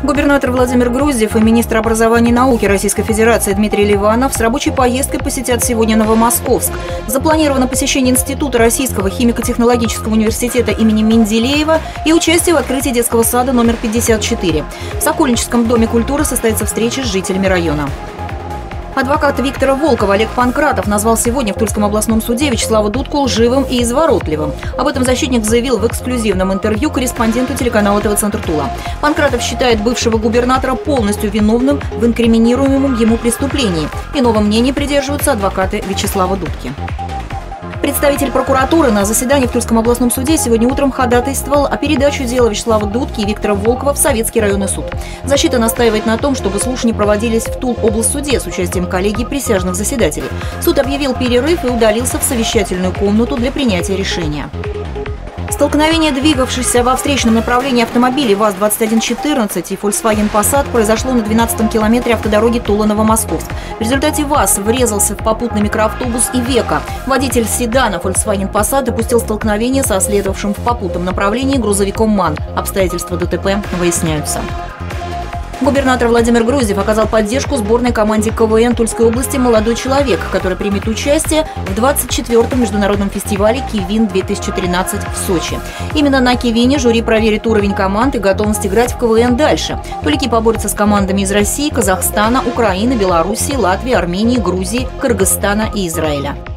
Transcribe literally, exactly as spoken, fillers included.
Губернатор Владимир Груздев и министр образования и науки Российской Федерации Дмитрий Ливанов с рабочей поездкой посетят сегодня Новомосковск. Запланировано посещение Института Российского химико-технологического университета имени Менделеева и участие в открытии детского сада номер пятьдесят четыре. В Сокольническом доме культуры состоится встреча с жителями района. Адвокат Виктора Волкова Олег Панкратов назвал сегодня в Тульском областном суде Вячеслава Дудку лживым и изворотливым. Об этом защитник заявил в эксклюзивном интервью корреспонденту телеканала ТВ-Центр Тула. Панкратов считает бывшего губернатора полностью виновным в инкриминируемом ему преступлении. Иного мнения придерживаются адвокаты Вячеслава Дудки. Представитель прокуратуры на заседании в Тульском областном суде сегодня утром ходатайствовал о передаче дела Вячеслава Дудки и Виктора Волкова в Советский районный суд. Защита настаивает на том, чтобы слушания проводились в Тул-облсуде с участием коллегий присяжных заседателей. Суд объявил перерыв и удалился в совещательную комнату для принятия решения. Столкновение двигавшихся во встречном направлении автомобилей ВАЗ двадцать один четырнадцать и Volkswagen Passat произошло на двенадцатом километре автодороги Тула-Новомосковск. В результате ВАЗ врезался в попутный микроавтобус «Ивеко». Водитель седана Volkswagen Passat допустил столкновение со следовавшим в попутном направлении грузовиком МАН. Обстоятельства ДТП выясняются. Губернатор Владимир Груздев оказал поддержку сборной команде КВН Тульской области «Молодой человек», который примет участие в двадцать четвёртом международном фестивале «Кивин-две тысячи тринадцать» в Сочи. Именно на Кивине жюри проверит уровень команд и готовность играть в КВН дальше. Тулики поборются с командами из России, Казахстана, Украины, Белоруссии, Латвии, Армении, Грузии, Кыргызстана и Израиля.